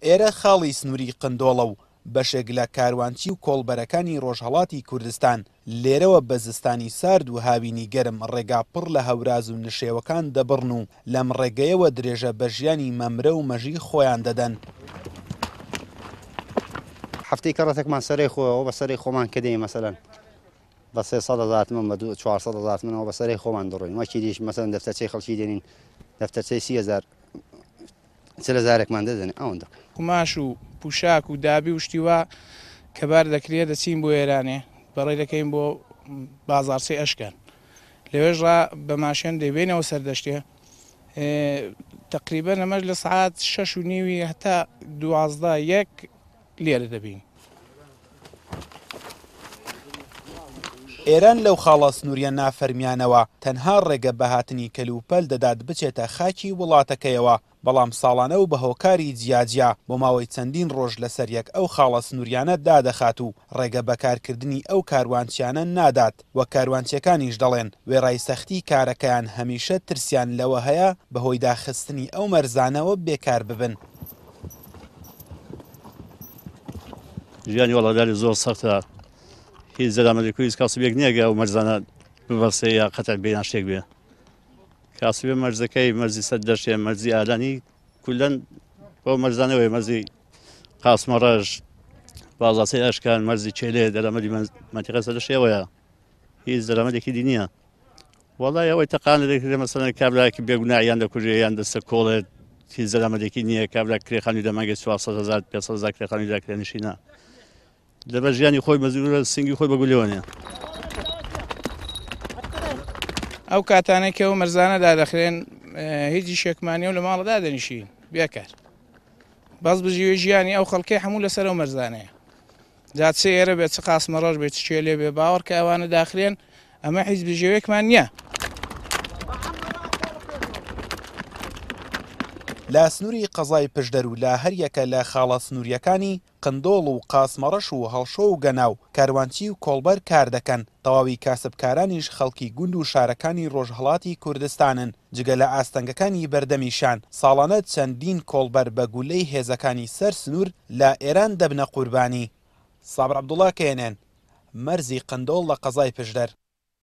ئێرە خاڵی سنووری قندۆڵە و بەشێک لە کاروانچی و کۆڵبەرەکانی ڕۆژهەڵاتی کوردستان لێرەوە بە زستانی سارد و هاوینی گەرم ڕێگا پڕ لە هەوراز و نشێوەکان دەبڕن و لەم ڕێگەیەوە درێژە بە ژیانی مەمرە و مەژی خۆیان دەدەن. هەفتەی کەڕەتێکمان سەرەی خۆەوە بە سەرەی خۆمان کە دێ مەسەلەن بە 300,000 من بە 400,000 منەوە بە سەرەی خۆمان دەڕۆین. وەکی دیش مەسەلەن دەفتەرچەی خەڵکی دێنین دەفتەرچەی 30,000 40,000ێکمان دەدەن ئەوەندە. قماش و پوشاک و دابی و شتیوا کەبار دەکرێت دەچین بۆ ئێرانێ بەڕێ دەکەین بۆ بازارچەی ئەشکان لەوێژڕا بە ماشێن دەبێنەوە سەردەشتێ تقریبا ئەمەش لە سعات 6:30 هەتا 12:01 لێرە دەبین. ئێران لەو خاڵە سنووریە نافەرمیانەوە تەنها ڕێگە بەهاتنی کەلوپەل دەدات بچێتە خاکی وڵاتەکەیەوە، بەڵام ساڵانە و بە هۆکاری جیاجیا بۆ ماوەی چەندین ڕۆژ لەسەر یەک ئەو خاڵە سنووریانە دادەخات و ڕێگە بەکارکردنی ئەو کاروانچیانە نادات وە کاروانچیەکانیش دەڵێن وێڕای سەختی کارەکەیان هەمیشە ترسیان لەوە هەیە بەهۆی داخستنی ئەو مەرزانەوە بێکار ببن. ژیانی وڵاتداری زۆر سەختە، هیچ زەرامەدەکوی هیچ کاسبێک نییە و مەرزانە ببەسێ یا قەتەر بێنان شتێک بێ. کاسبێ مەرزەکەی مەرزی سەد دەشێ مەرزی ئالانی کولەن بۆ مەرزانەوەی مەرزی قاسمەڕەش بازاسی ئەشکان مەرزی چێلێ دەرەمەدی منتیقە سەدەشێوەیە هیچ زەرامەدێکی دی نییە. وەڵای ئەوەی تەقانە دەکرێت مەسەلەن کابراایەکی بێگوناه یان دەکوژێ یان دەستە کۆڵێت هیچ زەرامەدێکی نییە. کابرا کرێخانی دەمانگەی 400,000 500,000 کرێخانی داکرێنشینە لەبەر ژیانی خۆی مەزورە سنگی خۆی بەگولێوانێ. ئەو کاتانێکەوە مەرزانە دادەخرێن هیچی شێکمانیە و لە ماڵەدا دەنیشین بێکار باز بژیوێ ژیانی ئەو خەڵکی هەموو لەسەر ئەو مەرزانەیە جات چ ئێرە بێت چ قاسمەڕەش بێت چ چێلێ بێ باوەڕ کە ئەوانە داخرێن ئەمە هیچ بژێوێکمان نییە. لە سنووری قەزای پشدەر و لە هەریەکە لە خاڵە سنووریەکانی قندۆڵ و قاسمەڕەش و هەڵشۆ و گەناو کاروانچی و کۆڵبەر کار دەکەن. تەواوی کاسبکارانیش خەڵکی گوند و شارەکانی ڕۆژهەڵاتی کوردستانن. جگە لە ئاستەنگەکانی بەردەمیشان ساڵانە چەندین کۆڵبەر بە گولەی هێزەکانی سەر سنوور لە ئێران دەبنە قوربانی. سابر عەبدوڵڵا کێنێن مەرزی قندۆڵ لە قەزای پشدەر.